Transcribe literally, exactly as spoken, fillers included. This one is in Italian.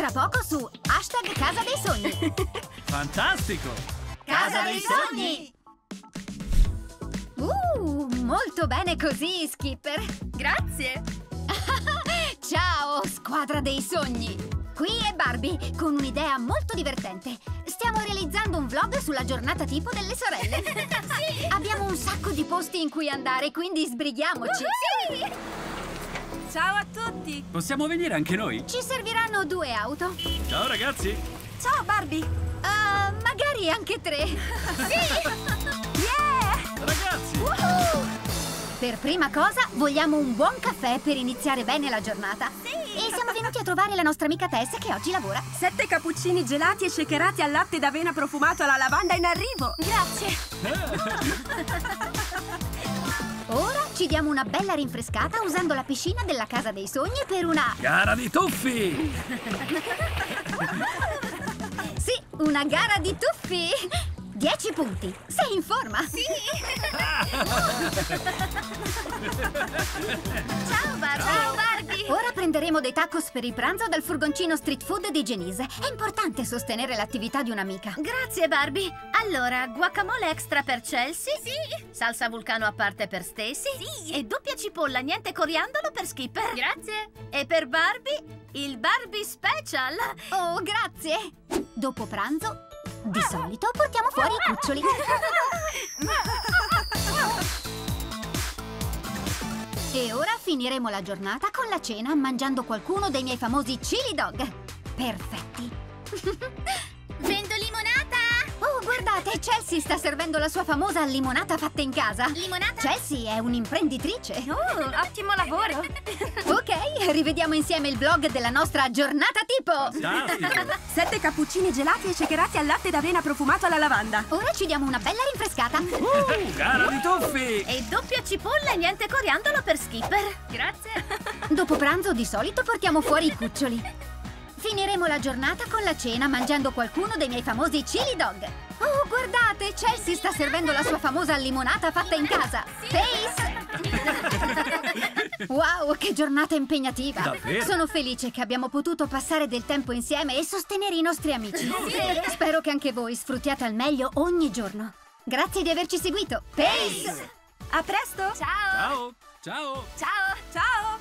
tra poco su hashtag Casa dei Sogni. Fantastico! Casa dei Sogni! Uh, molto bene così, Skipper. Grazie! Ciao, squadra dei sogni! Qui è Barbie, con un'idea molto divertente. Stiamo realizzando un vlog sulla giornata tipo delle sorelle. Sì! Abbiamo un sacco di posti in cui andare, quindi sbrighiamoci. Uh, sì! Ciao a tutti! Possiamo venire anche noi? Ci serviranno due auto. Ciao ragazzi! Ciao Barbie! Uh, magari anche tre. Sì! Yeah! Ragazzi! Woohoo! Per prima cosa, vogliamo un buon caffè per iniziare bene la giornata. Sì! E siamo venuti a trovare la nostra amica Tess che oggi lavora. Sette cappuccini gelati e shakerati al latte d'avena profumato alla lavanda in arrivo! Grazie! Ora ci diamo una bella rinfrescata usando la piscina della Casa dei Sogni per una... Gara di tuffi! Sì, una gara di tuffi! Dieci punti! Sei in forma? Sì! Ciao Barbie! Ciao Barbie! Ora prenderemo dei tacos per il pranzo dal furgoncino street food di Genise. È importante sostenere l'attività di un'amica. Grazie Barbie. Allora, guacamole extra per Chelsea? Sì! Salsa vulcano a parte per Stacy? Sì! E doppia cipolla, niente coriandolo per Skipper? Grazie! E per Barbie, il Barbie Special! Oh, grazie! Dopo pranzo, di solito, portiamo fuori i cuccioli. E ora finiremo la giornata con la cena mangiando qualcuno dei miei famosi chili dog. Perfetti. Vendo limonata! Oh, guardate, Chelsea sta servendo la sua famosa limonata fatta in casa. Limonata? Chelsea è un'imprenditrice. Oh, ottimo lavoro! Ok, rivediamo insieme il vlog della nostra giornata tipo. Fantastico! Sette cappuccini gelati e shakerati al latte d'avena profumato alla lavanda. Ora ci diamo una bella rinfrescata. Uh, gara di tuffi! E doppia cipolla e niente coriandolo per Skipper? Grazie! Dopo pranzo di solito portiamo fuori i cuccioli. Finiremo la giornata con la cena mangiando qualcuno dei miei famosi chili dog. Oh, guardate, Chelsea sta servendo la sua famosa limonata fatta in casa. Face! Wow, che giornata impegnativa. Davvero? Sono felice che abbiamo potuto passare del tempo insieme e sostenere i nostri amici. Spero che anche voi sfruttiate al meglio ogni giorno. Grazie di averci seguito. Pace! A presto! Ciao! Ciao! Ciao! Ciao! Ciao!